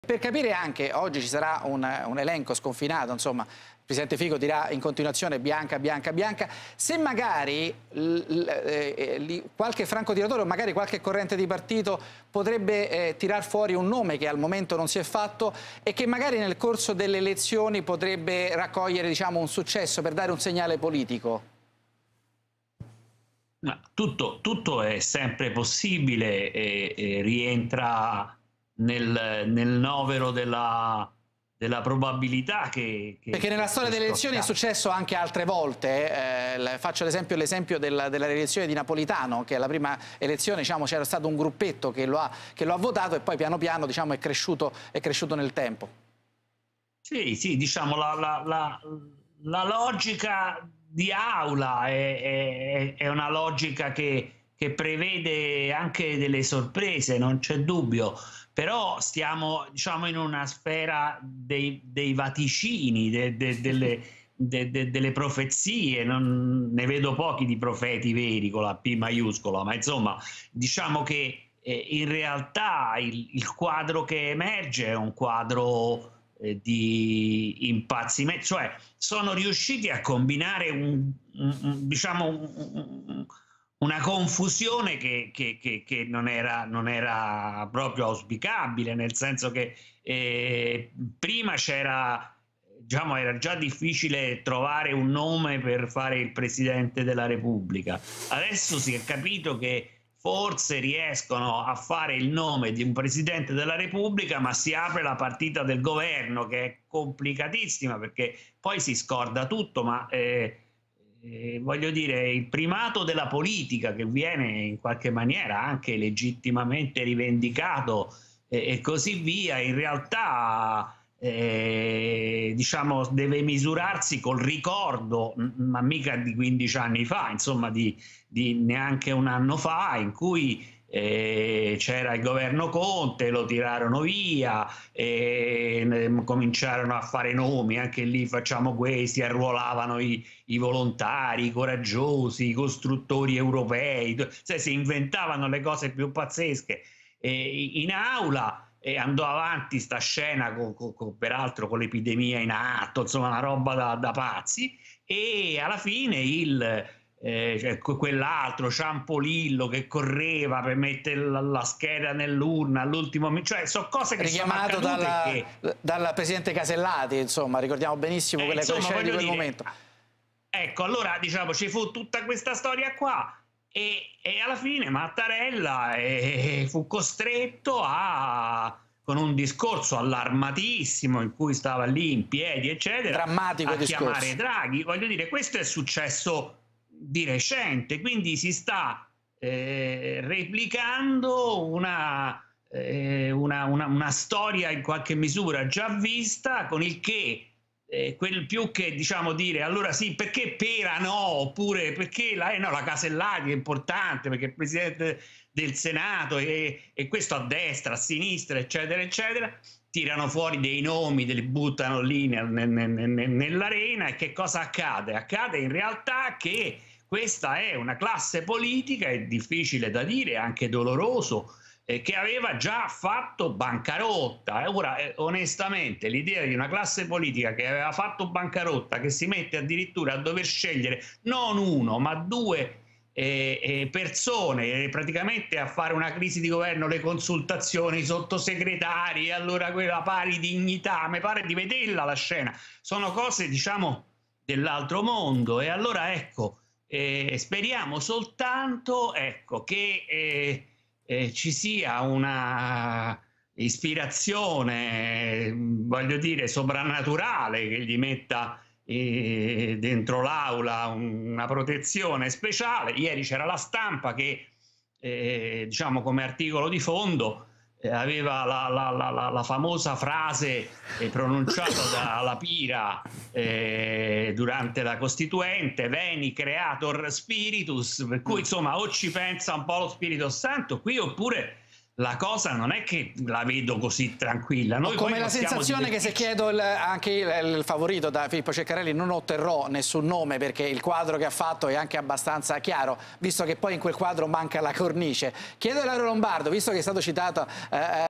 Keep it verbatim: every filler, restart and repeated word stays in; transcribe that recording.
Per capire anche, oggi ci sarà un, un elenco sconfinato, insomma, il Presidente Fico dirà in continuazione bianca, bianca, bianca, se magari l, l, eh, qualche francotiratore o magari qualche corrente di partito potrebbe eh, tirar fuori un nome che al momento non si è fatto e che magari nel corso delle elezioni potrebbe raccogliere, diciamo, un successo per dare un segnale politico. No, tutto, tutto è sempre possibile e, e rientra nel, nel novero della, della probabilità che, che perché nella storia delle elezioni accade. È successo anche altre volte, eh, faccio l'esempio della, della rielezione di Napolitano, che alla prima elezione, diciamo, c'era stato un gruppetto che lo ha, che lo ha votato e poi piano piano, diciamo, è cresciuto, è cresciuto nel tempo. Sì, sì, diciamo la, la, la, la logica di aula è, è, è una logica che, che prevede anche delle sorprese, non c'è dubbio, però stiamo, diciamo, in una sfera dei, dei vaticini, de, de, delle, de, de, delle profezie. Non, ne vedo pochi di profeti veri con la P maiuscola, ma insomma diciamo che eh, in realtà il, il quadro che emerge è un quadro di impazzimento, cioè sono riusciti a combinare un, un, un, diciamo un, una confusione che, che, che, che non, era, non era proprio auspicabile, nel senso che eh, prima c'era, diciamo, era già difficile trovare un nome per fare il Presidente della Repubblica. Adesso si è capito che forse riescono a fare il nome di un Presidente della Repubblica, ma si apre la partita del governo, che è complicatissima perché poi si scorda tutto, ma eh, eh, voglio dire, il primato della politica, che viene in qualche maniera anche legittimamente rivendicato eh, e così via, in realtà Eh, diciamo deve misurarsi col ricordo, ma mica di quindici anni fa, insomma di, di neanche un anno fa, in cui eh, c'era il governo Conte, lo tirarono via e cominciarono a fare nomi, anche lì facciamo questi, arruolavano i, i volontari, i coraggiosi, i costruttori europei, cioè, si inventavano le cose più pazzesche eh, in aula. E andò avanti sta scena, con, con, con, peraltro con l'epidemia in atto, insomma una roba da, da pazzi, e alla fine il, eh, cioè, quell'altro Ciampolillo che correva per mettere la, la scheda nell'urna all'ultimo momento, cioè sono cose che richiamato sono dalla, che... dal presidente Casellati, insomma, ricordiamo benissimo eh, quelle scene di quel dire, momento. Ecco, allora diciamo ci fu tutta questa storia qua. E, e alla fine Mattarella eh, fu costretto a, con un discorso allarmatissimo in cui stava lì in piedi eccetera, drammatico a discorso. chiamare Draghi. Voglio dire, questo è successo di recente, quindi si sta eh, replicando una, eh, una, una, una storia in qualche misura già vista, con il che Eh, quel più che, diciamo, dire allora sì, perché Pera no, oppure perché la, eh, no, la Casellati è importante perché è il Presidente del Senato e, e questo a destra, a sinistra, eccetera, eccetera, tirano fuori dei nomi, li buttano lì nel, nel, nel, nell'arena. E che cosa accade? Accade in realtà che questa è una classe politica, è difficile da dire, anche doloroso, che aveva già fatto bancarotta. Ora, eh, onestamente, l'idea di una classe politica che aveva fatto bancarotta, che si mette addirittura a dover scegliere non uno, ma due eh, eh, persone, eh, praticamente a fare una crisi di governo, le consultazioni, i sottosegretari, allora quella pari dignità, mi pare di vederla la scena. Sono cose, diciamo, dell'altro mondo. E allora, ecco, eh, speriamo soltanto, ecco, che... Eh, Eh, ci sia una ispirazione, voglio dire, soprannaturale, che gli metta eh, dentro l'aula una protezione speciale. Ieri c'era La Stampa che, eh, diciamo, come articolo di fondo eh, aveva la, la, la, la famosa frase eh, pronunciata da La Pira eh, durante la Costituente, Veni Creator Spiritus, per cui insomma o ci pensa un po' lo Spirito Santo qui, oppure la cosa non è che la vedo così tranquilla. Noi come la sensazione che se chiedo il, anche il, il favorito da Filippo Ceccarelli non otterrò nessun nome, perché il quadro che ha fatto è anche abbastanza chiaro, visto che poi in quel quadro manca la cornice. Chiedo a Ilaria Lombardo, visto che è stato citato eh,